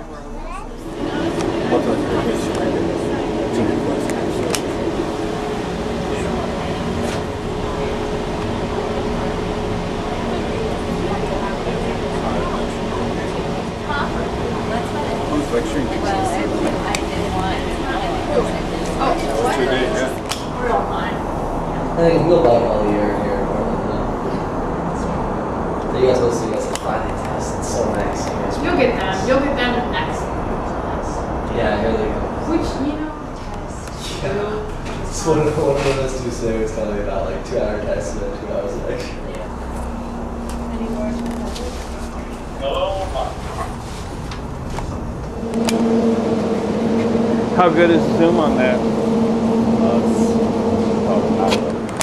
What was your question? Two questions. Who's lecturing? Well, I didn't want Oh, 2 days, yeah. I think we'll bug all year here in Portland. So you guys will see us at Friday test. It's so nice. You guys You'll get them. You'll get them next. Yeah, here they go. Which, you know, test. Yeah. It's one of those two series telling me about like 2 hour tests and then 2 hours of lecture. Any more? How good is Zoom on that? Probably not.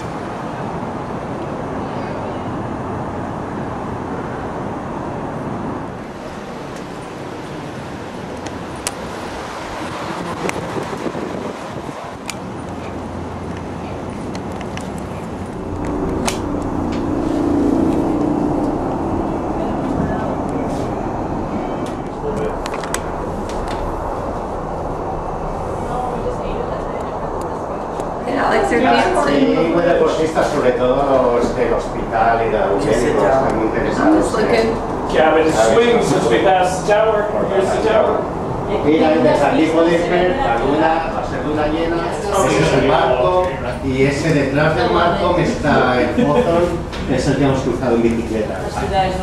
Alex, your Sí, muy deportistas, sobre todo los del hospital y de los médicos, están muy interesados. Cabin swing since we passed the tower. Here's the tower. Mira, desde aquí podéis ver la segunda llena, ese es el marco y ese detrás del marco que está el Hawthorne, es el que hemos cruzado en bicicleta.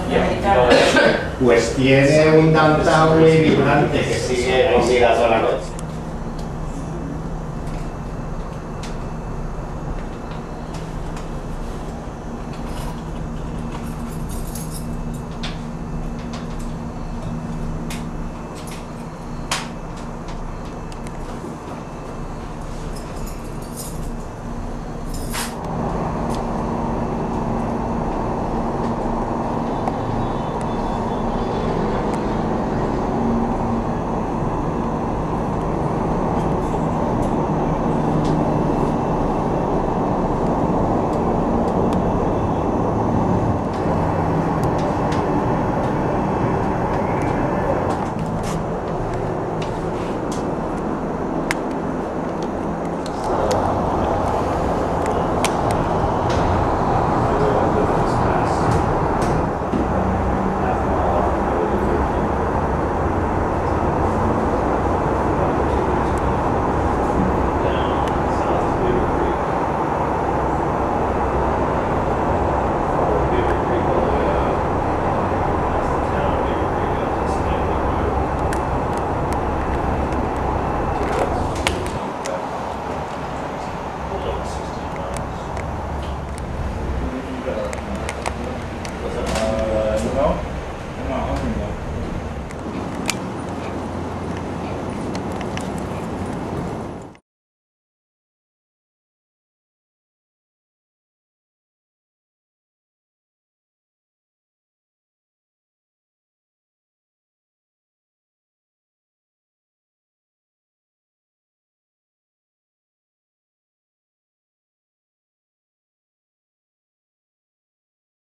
Pues tiene un downtown muy vibrante que sigue con vida toda la noche.